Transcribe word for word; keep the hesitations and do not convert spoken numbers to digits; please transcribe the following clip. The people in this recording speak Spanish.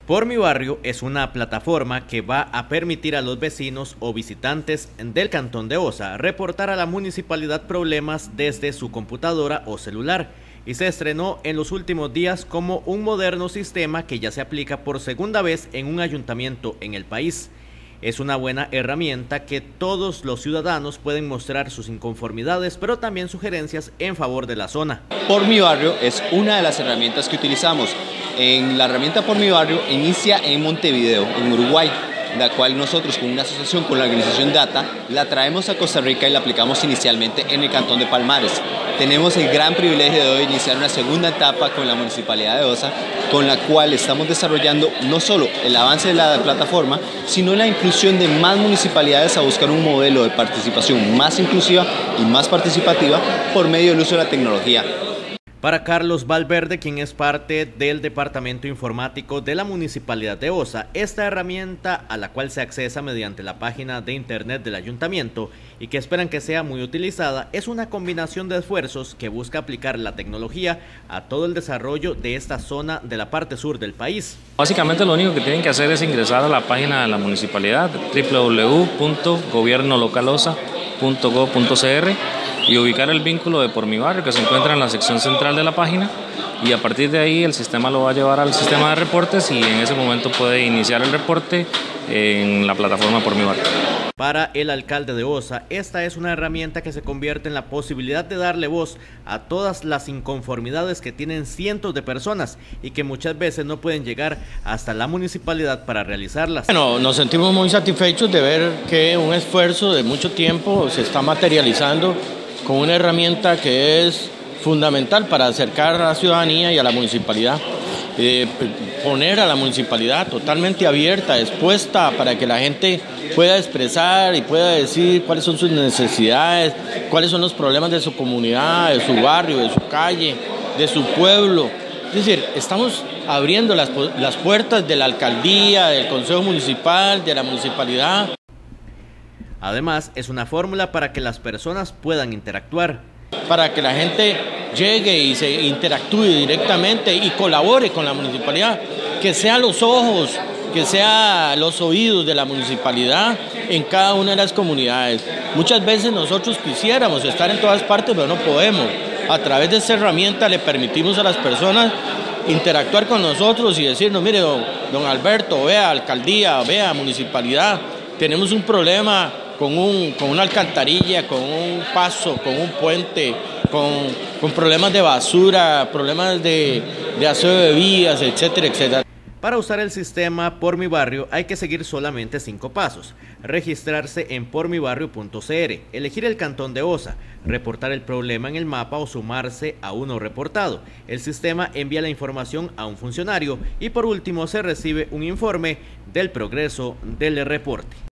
Por Mi Barrio es una plataforma que va a permitir a los vecinos o visitantes del cantón de Osa reportar a la municipalidad problemas desde su computadora o celular, y se estrenó en los últimos días como un moderno sistema que ya se aplica por segunda vez en un ayuntamiento en el país. Es una buena herramienta que todos los ciudadanos pueden mostrar sus inconformidades, pero también sugerencias en favor de la zona. Por Mi Barrio es una de las herramientas que utilizamos. En la herramienta Por Mi Barrio inicia en Montevideo, en Uruguay, la cual nosotros con una asociación con la organización Data la traemos a Costa Rica y la aplicamos inicialmente en el cantón de Palmares. Tenemos el gran privilegio de hoy iniciar una segunda etapa con la Municipalidad de Osa, con la cual estamos desarrollando no solo el avance de la plataforma, sino la inclusión de más municipalidades a buscar un modelo de participación más inclusiva y más participativa por medio del uso de la tecnología. Para Carlos Valverde, quien es parte del Departamento Informático de la Municipalidad de Osa, esta herramienta, a la cual se accesa mediante la página de internet del ayuntamiento y que esperan que sea muy utilizada, es una combinación de esfuerzos que busca aplicar la tecnología a todo el desarrollo de esta zona de la parte sur del país. Básicamente lo único que tienen que hacer es ingresar a la página de la municipalidad, doble u doble u doble u punto gobierno local osa punto gob punto ce erre, y ubicar el vínculo de Por Mi Barrio, que se encuentra en la sección central de la página, y a partir de ahí el sistema lo va a llevar al sistema de reportes y en ese momento puede iniciar el reporte en la plataforma Por Mi Barrio. Para el alcalde de Osa, esta es una herramienta que se convierte en la posibilidad de darle voz a todas las inconformidades que tienen cientos de personas y que muchas veces no pueden llegar hasta la municipalidad para realizarlas. Bueno, nos sentimos muy satisfechos de ver que un esfuerzo de mucho tiempo se está materializando con una herramienta que es fundamental para acercar a la ciudadanía y a la municipalidad. Eh, poner a la municipalidad totalmente abierta, expuesta para que la gente pueda expresar y pueda decir cuáles son sus necesidades, cuáles son los problemas de su comunidad, de su barrio, de su calle, de su pueblo. Es decir, estamos abriendo las, las puertas de la alcaldía, del consejo municipal, de la municipalidad. Además, es una fórmula para que las personas puedan interactuar. Para que la gente llegue y se interactúe directamente y colabore con la municipalidad, que sea los ojos, que sea los oídos de la municipalidad en cada una de las comunidades. Muchas veces nosotros quisiéramos estar en todas partes, pero no podemos. A través de esta herramienta le permitimos a las personas interactuar con nosotros y decirnos, mire, don, don Alberto, vea alcaldía, vea municipalidad, tenemos un problema con, un, con una alcantarilla, con un paso, con un puente, con, con problemas de basura, problemas de, de aseo de vías, etcétera, etcétera. Para usar el sistema Por Mi Barrio hay que seguir solamente cinco pasos: registrarse en por mi barrio punto ce erre, elegir el cantón de Osa, reportar el problema en el mapa o sumarse a uno reportado. El sistema envía la información a un funcionario y por último se recibe un informe del progreso del reporte.